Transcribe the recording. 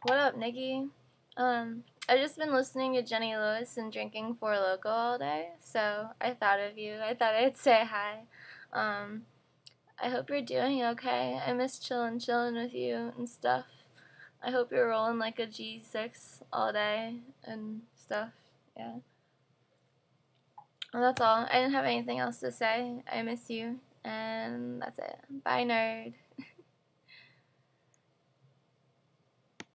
What up, Nikki? I've just been listening to Jenny Lewis and drinking Four Loko all day, so I thought of you. I thought I'd say hi. Um, I hope you're doing okay. I miss chillin' with you and stuff. I hope you're rolling like a G6 all day and stuff. Yeah. Well, that's all. I didn't have anything else to say. I miss you, and that's it. Bye, nerd.